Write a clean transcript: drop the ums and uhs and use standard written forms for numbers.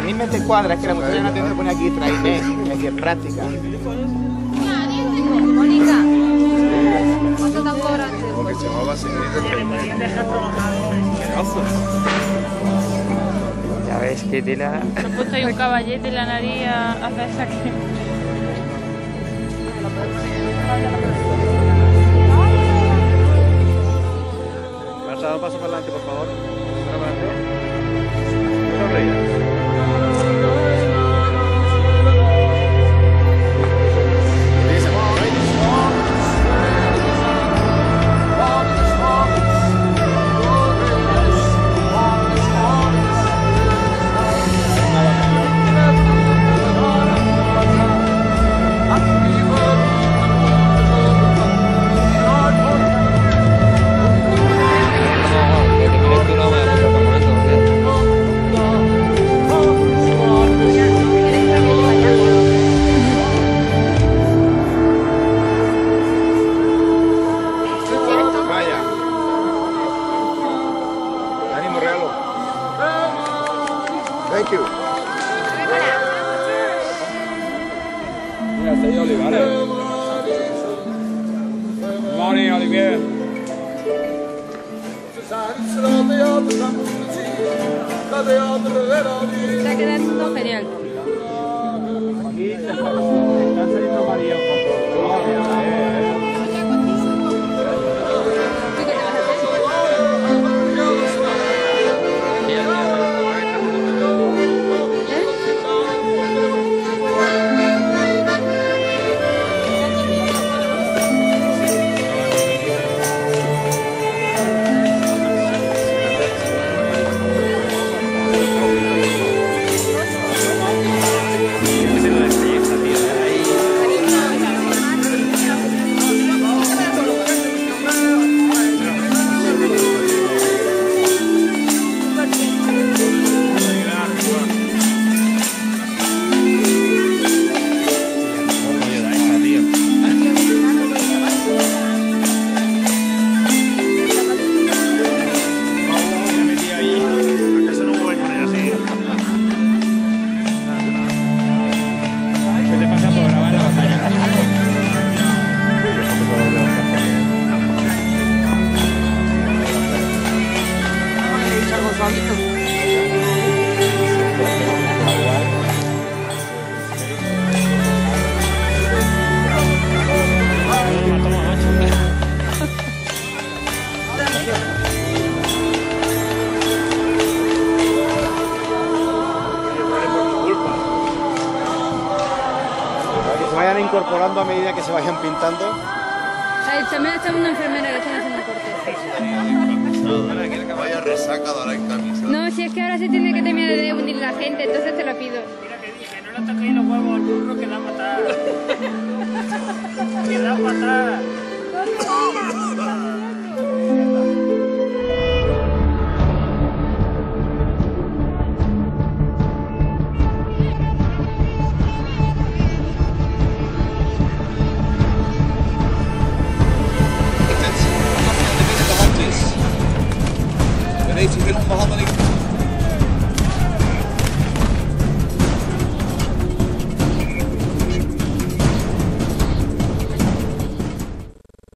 mí me te cuadra es que la muchacha no tiene que poner aquí trainer, y aquí es práctica. Mónica, ¿cuánto están cobrando? Porque se va a seguir de Ya ves que tela. Se ha puesto ahí un caballete en la nariz a hacer esa que... ¿Vas a dar un paso para adelante, por favor? ¿Para adelante? No rías. Thank you. Mira, soy Olivares. Good morning, Olivier. Está quedando genial. Aquí están saliendo María. Vayan incorporando a medida que se vayan pintando. También está una enfermera que está haciendo cortes. Vaya resaca de ahora en camisa. No, si es que ahora se tiene que terminar de unir la gente, entonces te lo pido.